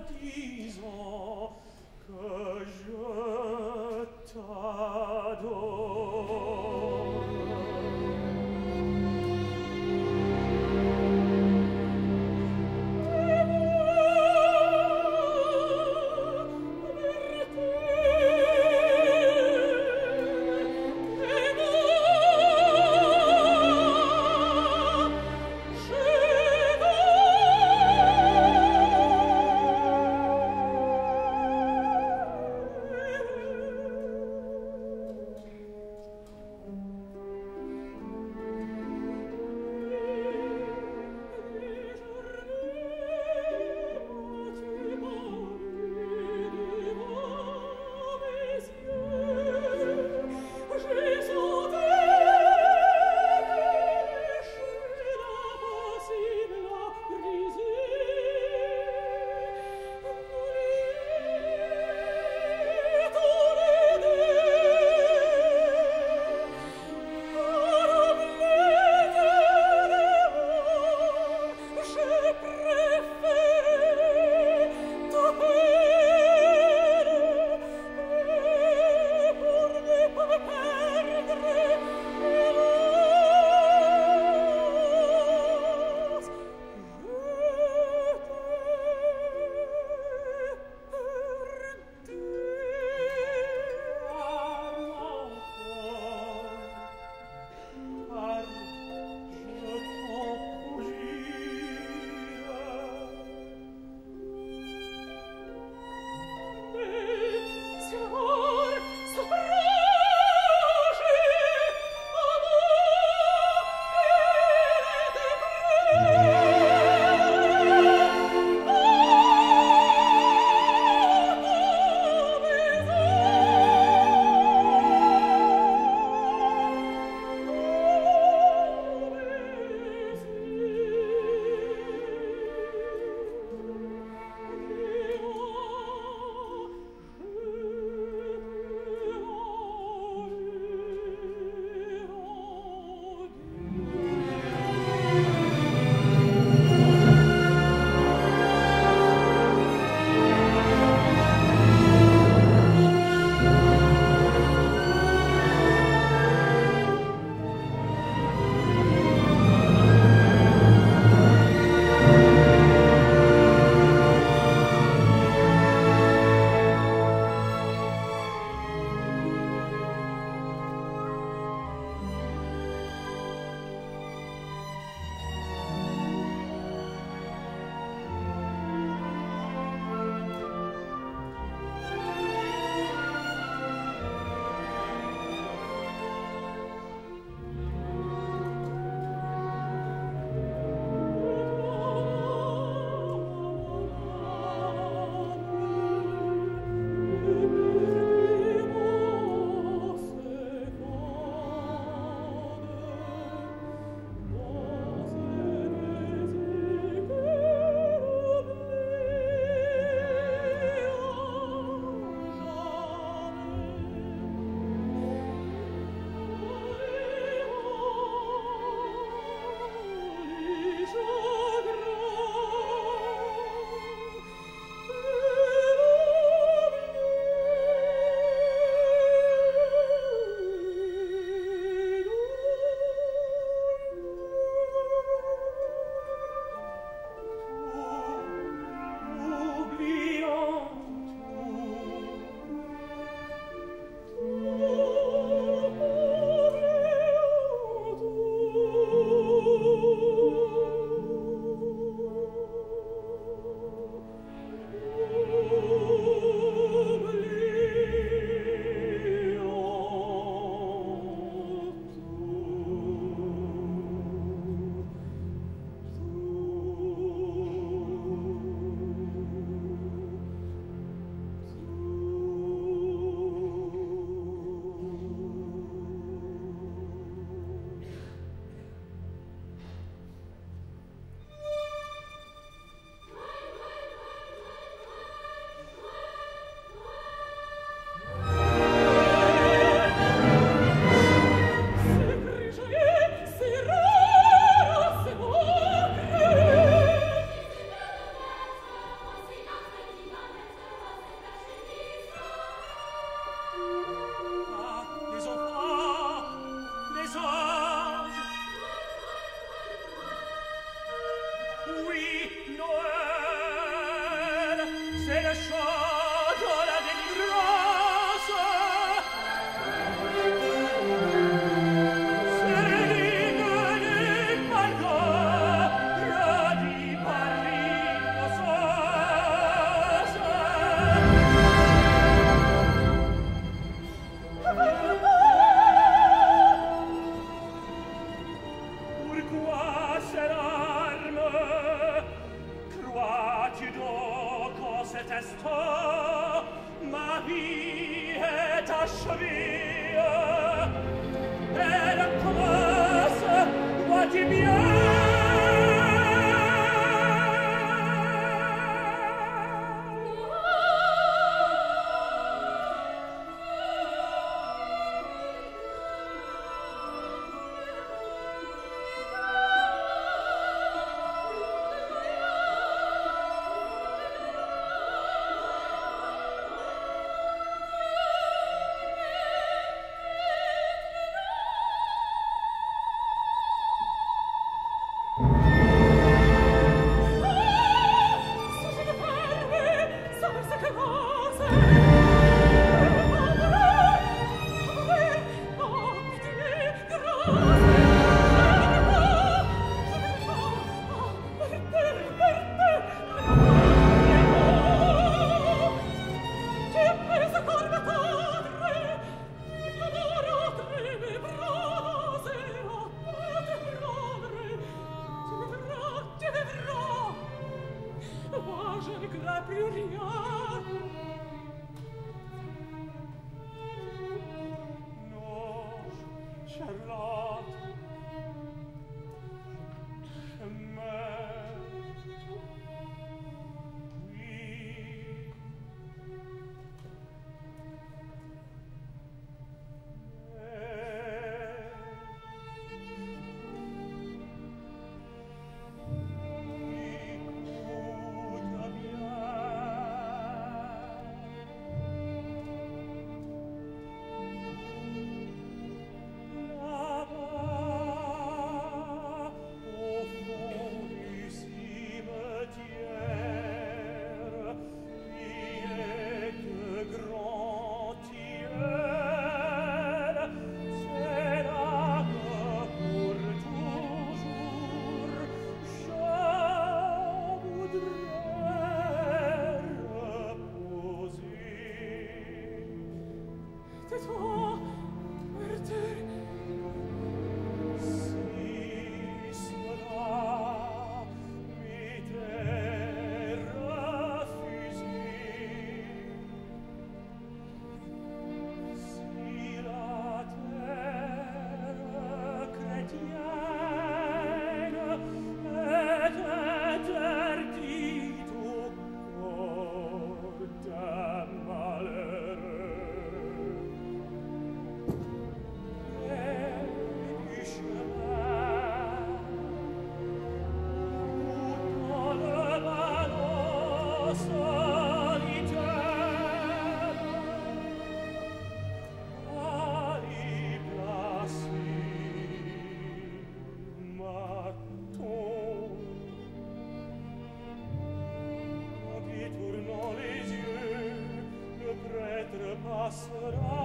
disant que je t'adore. C'est le chant de la délivrance. C'est l'hymne des pardons, redit par l'innocence. Pourquoi ces larmes? Crois-tu donc en cet instant ma vie est achevée? Elle commence, vois-tu bien? Passera